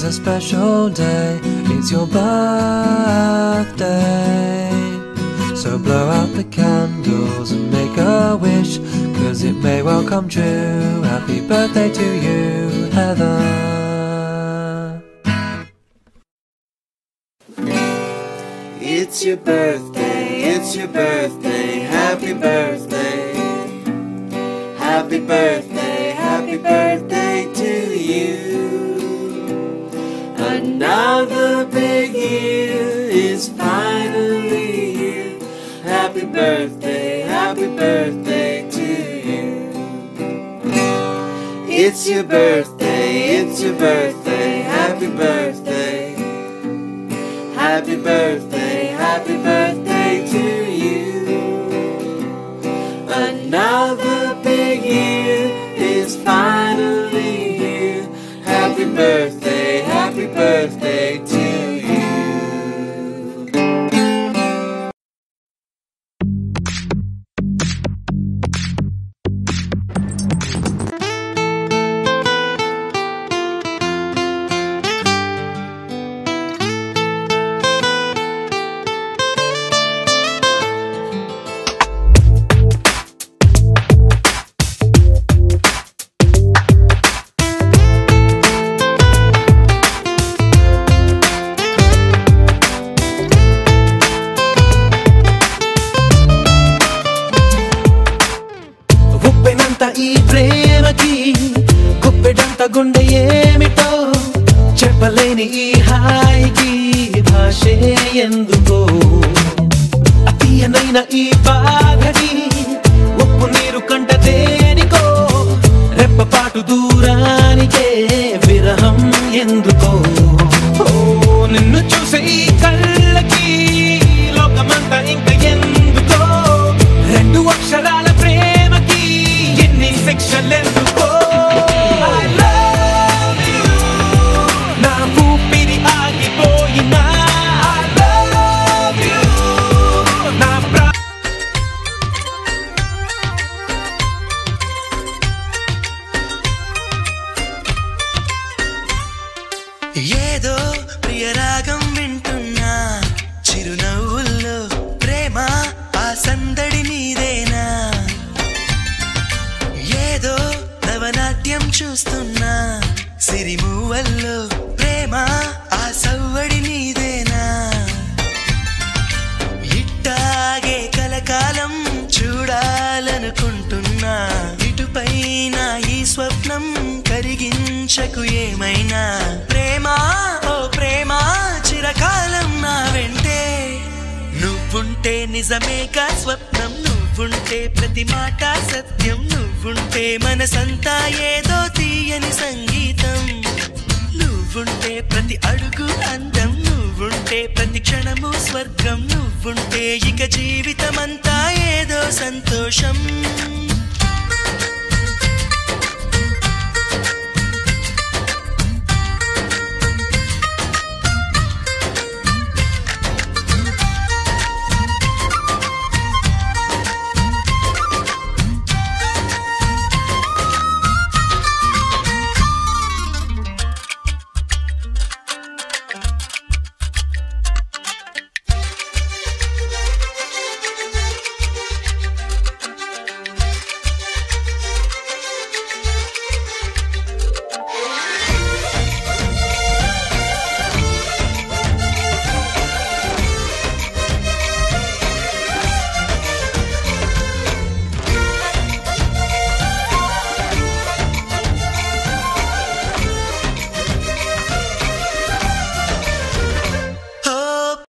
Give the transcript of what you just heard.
is a special day. It's your birthday. So blow out the candles and make a wish, 'cause it may well come true. Happy birthday to you, Heather. It's your birthday, it's your birthday, happy birthday. Happy birthday, happy birthday to you. Another big year is finally here. Happy birthday to you. It's your birthday, it's your birthday, happy birthday. Happy birthday to you. Another big year is finally here. Happy birthday to you. ఈ ప్రేమకి గుప్పెడంత గుండె ఏమిటో చెప్పలేని ఈ హాయికి భాషే ఎందుకో అతీయనైన ఈ బాధకి ఉప్పు నీరు కంట దేనికో రెప్పపాటు దూరానికే విరహం ఎందుకో నిన్ను చూసే ఈ కళ్ళకి లోకమంతా ఇంకా ఎందుకో రెండు అక్షరాల ప్రేమకి ఎన్ని సెక్షన్లు ఎందుకో I love you నా ఊపిరి ఆగిపోయినా I love you నా ఏదో ప్రియరాగం వింటున్నా చిరునవ్వుల్లో ప్రేమ ఆ సందడి నీదేనా ఏదో నవనాట్యం చూస్తున్నా సిరిమూవల్లో ప్రేమ ఆ సవ్వడి నీదేనా ఇట్టాగే కలకాలం చూడాలనుకుంటున్నా ఇటుపైన ఈ స్వప్నం కరిగించకు ఏమైనా ప్రేమ ఓ ప్రేమ చిరకాలం నా వెంటే నువ్వుంటే నిజమేగా స్వప్నం నువ్వుంటే ప్రతి మాట సత్యం నువ్వుంటే మనసంతా ఏదో తీయని సంగీతం నువ్వుంటే ప్రతి అడుగు అందం నువ్వుంటే ప్రతి క్షణము స్వర్గం నువ్వుంటే ఇక జీవితమంతా ఏదో సంతోషం